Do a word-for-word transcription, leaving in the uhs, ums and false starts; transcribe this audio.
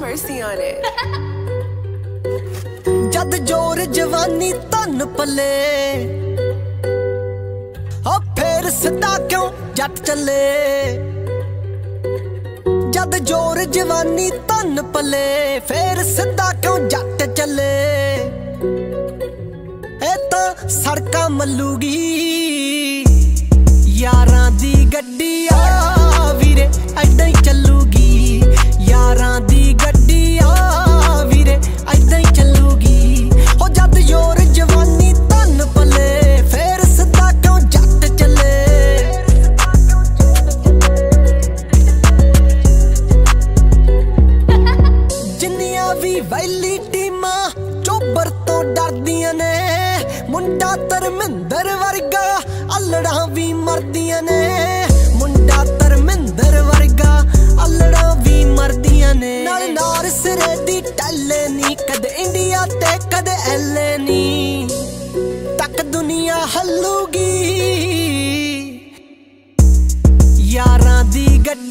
mercy on it. जद जोर जवानी धन पले ओ फिर सिद्धा क्यों जट चले। जद जोर जवानी धन पले फिर सिद्धा क्यों जट चले। ए तां सड़कां मल्लूगी यारां दी गड्डी आ वीरे ऐदां ही चलूगी। यारां दी गड्डी आ वीरे ऐदां ही चलूगी। ओ जद जोर जवानी धन पले फिर सिद्धा क्यों जट चले। जिन्नियां भी वैली टीमां चोबर तो डरदियां ने मुंडा धर्मिंदर वर्गा अल्लड़ा भी मरदियां ने। मुंडा धर्मिंदर वर्गा अल्लड़ा भी मरदियां ने। नाल नार सिरे दी टैले नी कदे इंडिया ते कदे एले नी तक दुनिया हल्लूगी। यारां दी गड्डी